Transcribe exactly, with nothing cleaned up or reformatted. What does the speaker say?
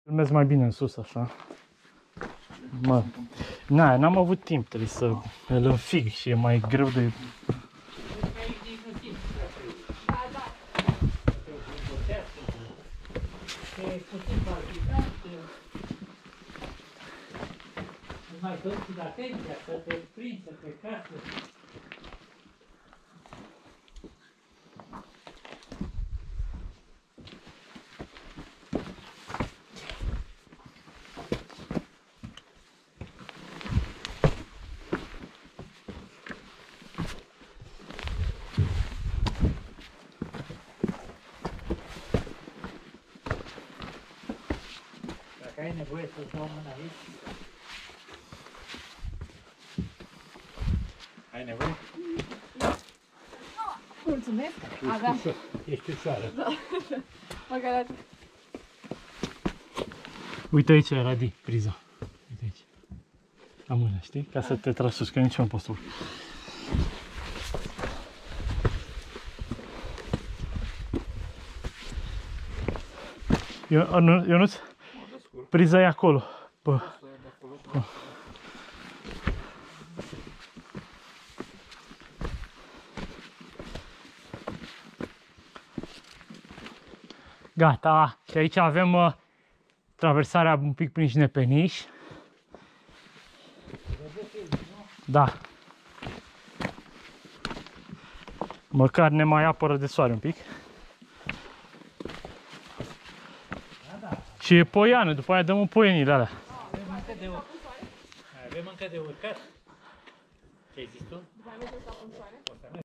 Filmez mai bine în sus, așa. Mă, na, n-am avut timp, trebuie să îl înfig și e mai greu de... Mai toți atenția să te prinzi, să te casă. Dacă ai nevoie să-ți dau mâna aici, ai nevoie? Mulțumesc! Aveam. Ești ușoară. Da. Măcar atât. Uite aici, Radi, priza. Uite aici. La mână, știi? Ca să te tragi sus, că nici eu nu pot să urc. Ionuț, priza e acolo. Bă. Bă. Gata, și aici avem uh, traversarea un pic prin Șnepeniș. Da. Măcar ne mai apără de soare un pic. Și e poiană, după aia dăm în poienile alea. Avem încă de urcat. Avem încă de urcat. Ce ai zis tu?